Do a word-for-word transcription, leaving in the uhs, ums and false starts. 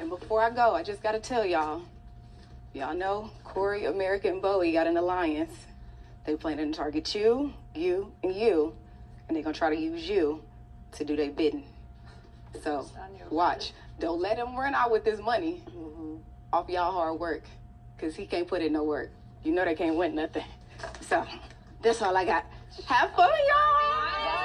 And before I go, I just gotta tell y'all, y'all know Corey, America, and Bowie got an alliance. They planning to target you, you, and you, and they're gonna try to use you to do their bidding. So watch. Don't let him run out with this money mm-hmm. off y'all hard work, because he can't put in no work. You know they can't win nothing. So that's all I got. Have fun, y'all.